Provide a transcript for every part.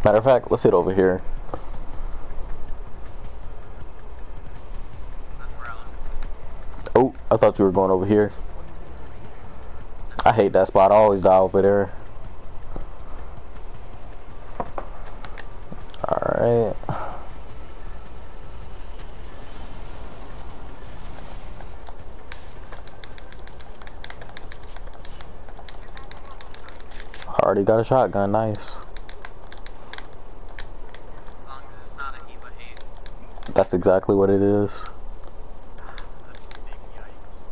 Matter of fact, let's hit over here. That's where I was Oh, going. I thought you were going over here. I hate that spot. I always die over there. Alright. Already got a shotgun, nice. As long as it's not a heap of hate. That's exactly what it is. That's some big yikes.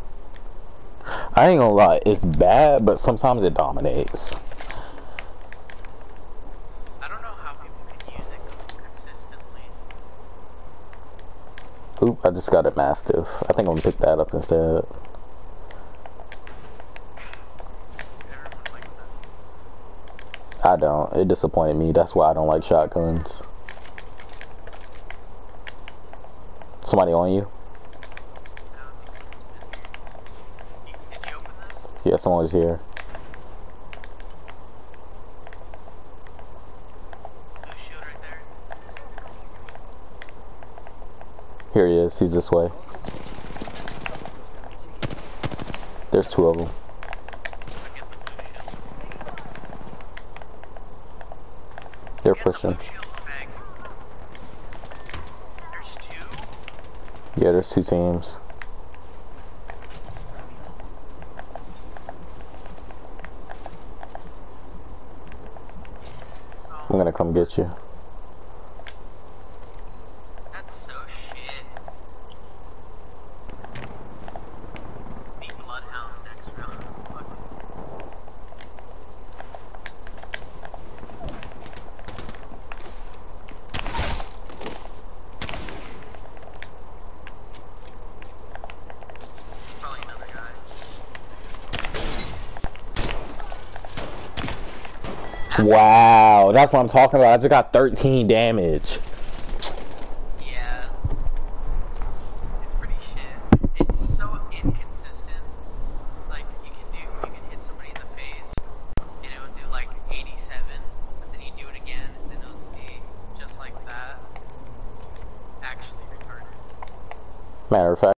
I ain't gonna lie, it's bad, but sometimes it dominates. I don't know how people can use it consistently. Oop, I just got a Mastiff. I think I'm gonna pick that up instead. Everyone likes that. I don't. It disappointed me. That's why I don't like shotguns. Somebody on you? I don't think someone's been here. Did you open this? Yeah, someone's here. Blue shield right there. Here he is. He's this way. There's two of them. I get the blue shield. They're Get the pushing. blue shield bag. There's two. Yeah, there's two teams. I'm gonna come get you. That's so shit. Beat Bloodhound next round. Fuck. Probably another guy. Wow, that's what I'm talking about. I just got 13 damage. Yeah. It's pretty shit. It's so inconsistent. Like, you can hit somebody in the face, and it would do like 87, but then you do it again, and then it would be just like that. Actually retarded. Matter of fact.